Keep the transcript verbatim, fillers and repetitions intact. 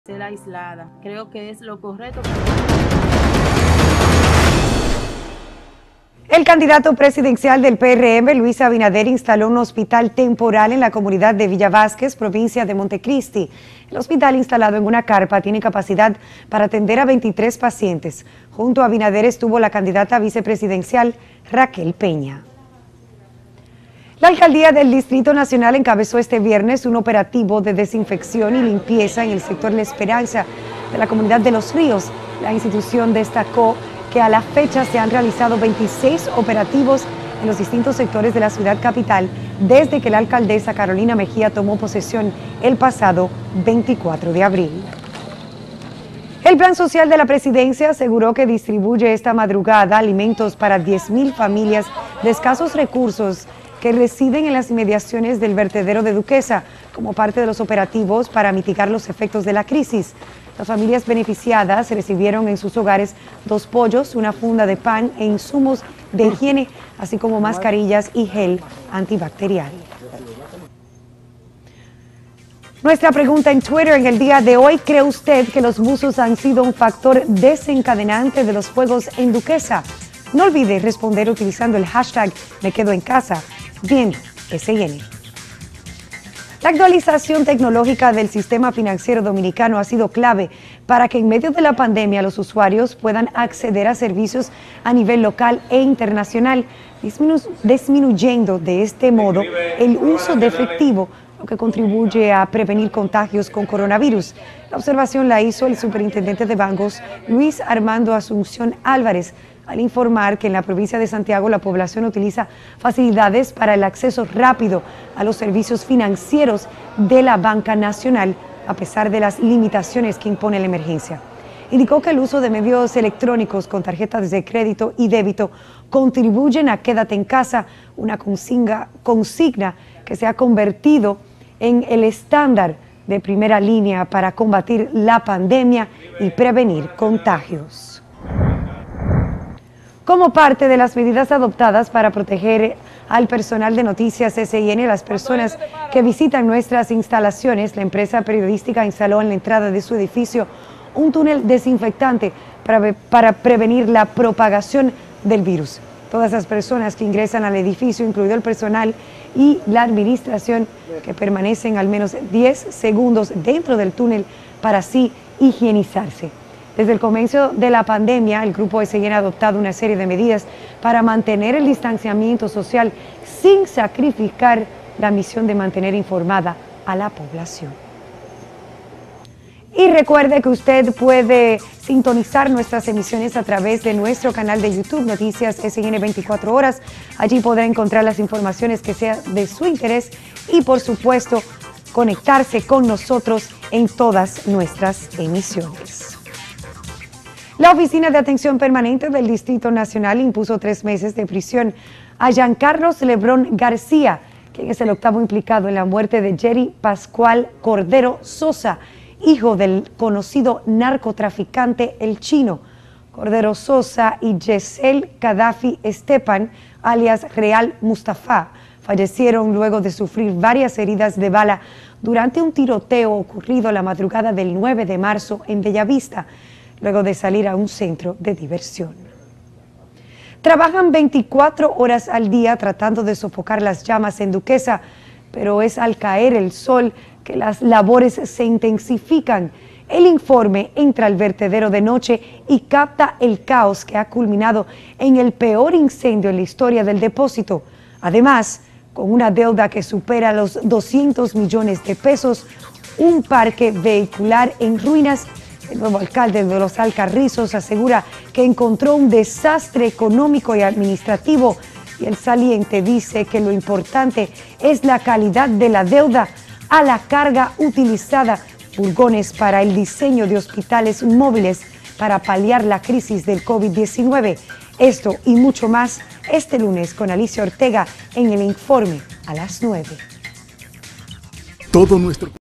Ser aislada. Creo que es lo correcto. El candidato presidencial del P R M, Luis Abinader, instaló un hospital temporal en la comunidad de Villa Vázquez, provincia de Montecristi. El hospital, instalado en una carpa, tiene capacidad para atender a veintitrés pacientes. Junto a Abinader estuvo la candidata vicepresidencial Raquel Peña. La alcaldía del Distrito Nacional encabezó este viernes un operativo de desinfección y limpieza en el sector La Esperanza de la comunidad de Los Ríos. La institución destacó que a la fecha se han realizado veintiséis operativos en los distintos sectores de la ciudad capital desde que la alcaldesa Carolina Mejía tomó posesión el pasado veinticuatro de abril. El Plan Social de la Presidencia aseguró que distribuye esta madrugada alimentos para diez mil familias de escasos recursos que residen en las inmediaciones del vertedero de Duquesa, como parte de los operativos para mitigar los efectos de la crisis. Las familias beneficiadas recibieron en sus hogares dos pollos, una funda de pan e insumos de higiene, así como mascarillas y gel antibacterial. Nuestra pregunta en Twitter en el día de hoy: ¿cree usted que los buzos han sido un factor desencadenante de los fuegos en Duquesa? No olvide responder utilizando el hashtag Me Quedo en Casa. Bien, S I N. La actualización tecnológica del sistema financiero dominicano ha sido clave para que en medio de la pandemia los usuarios puedan acceder a servicios a nivel local e internacional, disminu- disminuyendo de este modo el uso de efectivo, lo que contribuye a prevenir contagios con coronavirus. La observación la hizo el superintendente de bancos, Luis Armando Asunción Álvarez, al informar que en la provincia de Santiago la población utiliza facilidades para el acceso rápido a los servicios financieros de la banca nacional, a pesar de las limitaciones que impone la emergencia. Indicó que el uso de medios electrónicos con tarjetas de crédito y débito contribuyen a Quédate en Casa, una consigna, consigna que se ha convertido en el estándar de primera línea para combatir la pandemia y prevenir contagios. Como parte de las medidas adoptadas para proteger al personal de Noticias S I N y las personas que visitan nuestras instalaciones, la empresa periodística instaló en la entrada de su edificio un túnel desinfectante para, para prevenir la propagación del virus. Todas las personas que ingresan al edificio, incluido el personal y la administración, que permanecen al menos diez segundos dentro del túnel para así higienizarse. Desde el comienzo de la pandemia, el Grupo S I N ha adoptado una serie de medidas para mantener el distanciamiento social sin sacrificar la misión de mantener informada a la población. Y recuerde que usted puede sintonizar nuestras emisiones a través de nuestro canal de YouTube, Noticias S I N veinticuatro horas. Allí podrá encontrar las informaciones que sean de su interés y, por supuesto, conectarse con nosotros en todas nuestras emisiones. La Oficina de Atención Permanente del Distrito Nacional impuso tres meses de prisión a Giancarlos Lebrón García, quien es el octavo implicado en la muerte de Jerry Pascual Cordero Sosa, hijo del conocido narcotraficante El Chino. Cordero Sosa y Yesel Gaddafi Estepan, alias Real Mustafa, fallecieron luego de sufrir varias heridas de bala durante un tiroteo ocurrido la madrugada del nueve de marzo en Bellavista, luego de salir a un centro de diversión. Trabajan veinticuatro horas al día tratando de sofocar las llamas en Duquesa, pero es al caer el sol que las labores se intensifican. El informe entra al vertedero de noche y capta el caos que ha culminado en el peor incendio en la historia del depósito. Además, con una deuda que supera los doscientos millones de pesos, un parque vehicular en ruinas. El nuevo alcalde de Los Alcarrizos asegura que encontró un desastre económico y administrativo, y el saliente dice que lo importante es la calidad de la deuda a la carga utilizada, furgones para el diseño de hospitales móviles para paliar la crisis del COVID diecinueve. Esto y mucho más este lunes con Alicia Ortega en el informe a las nueve. Todo nuestro